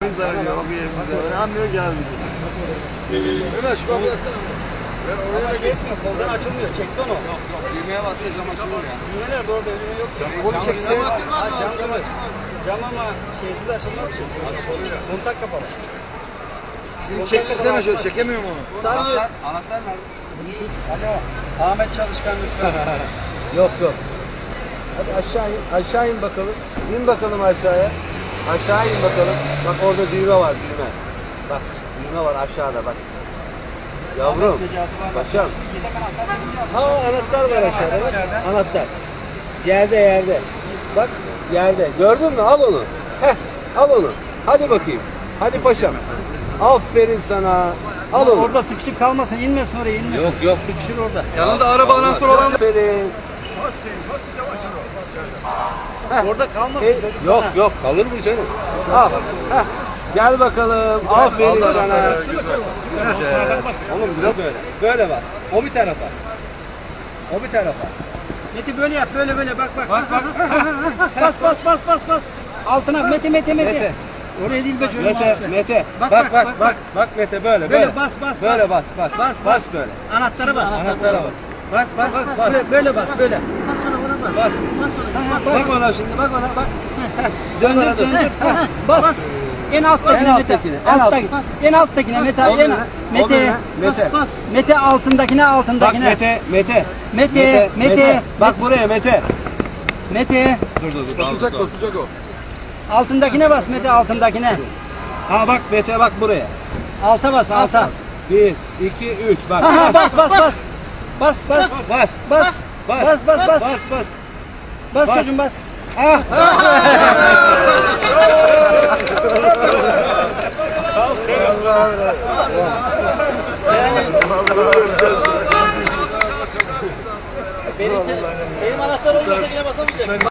Zararıyor o bir yerimize. Anlıyor ki abi. Ömer şu kapıyı açsana. Ama şey etmiyor, koldan açılmıyor. Çekti onu. Yok düğmeye bassa cam açılır ya. Düğme nerede orada? Düğme yok. Kolu çekse. Cam ama şeysiz açılmaz ki. Kontak kapalı. Şunu çektirsene şöyle, çekemiyorum onu. Sadece Anahtar nerede? düşün. Alo. Ahmet Çalışkan lütfen. Yok. Hadi aşağı in bakalım. İn bakalım aşağıya. Aşağı in bakalım. Bak orada düğme var, düğme. Bak düğme var aşağıda bak. Yavrum, paşam. Ha anahtar var aşağıda bak. Anahtar. Yerde. Bak yerde. Gördün mü? Al onu. Heh, al onu. Hadi bakayım. Hadi paşam. Aferin sana. Al onu. Orada sıkışıp kalmasın, inmesin oraya, inmesin. Yok. Sıkışır orada. Yanında araba anahtarı olan. Aferin. Orada kalmasın çocuk. Yok kalır mı canım? Al. Heh. Gel bakalım. Aferin sana. Oğlum güzel böyle. Böyle bas. O bir tarafa. Mete böyle yap, böyle bak. Bas. Altına Mete. Oraya değil be çocuğum. Mete. Bak. Bak Mete böyle. Böyle bas. Böyle bas. Bas böyle. Anahtarı bas. Bas. Böyle bas, böyle. Bas ona buna bas. Bas ona. Bak ona şimdi. Bak. Döndür. Bas. En alttakine Mete. En alttakine Mete. Bas. Mete altındakine. Bak Mete. Bak buraya Mete. Dur. Basacak o. Altındakine bas Mete, altındakine. Ha bak Mete bak buraya. Alta bas, alta. 1, 2, 3 bak. Bas. Bas çocuğum bas. Benim anahtar olmasa yine basamayacak.